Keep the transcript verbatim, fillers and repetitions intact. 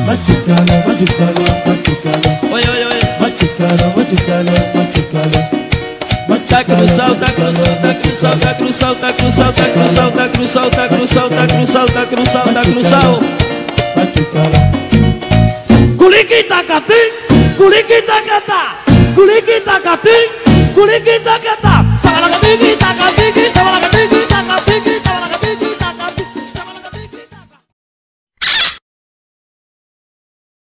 machucalo, machucalo, machucalo. Oye, oye, oye. Machucalo, machucalo, machucalo. Tá cruzado, tá cruzado, tá cruzado, tá cruzado, tá cruzado, tá cruzado, tá cruzado, tá cruzado, tá cruzado, tá cruzado, tá cruzado. Culiquita catim, culiquita catá, culiquita catim, culiquita catá.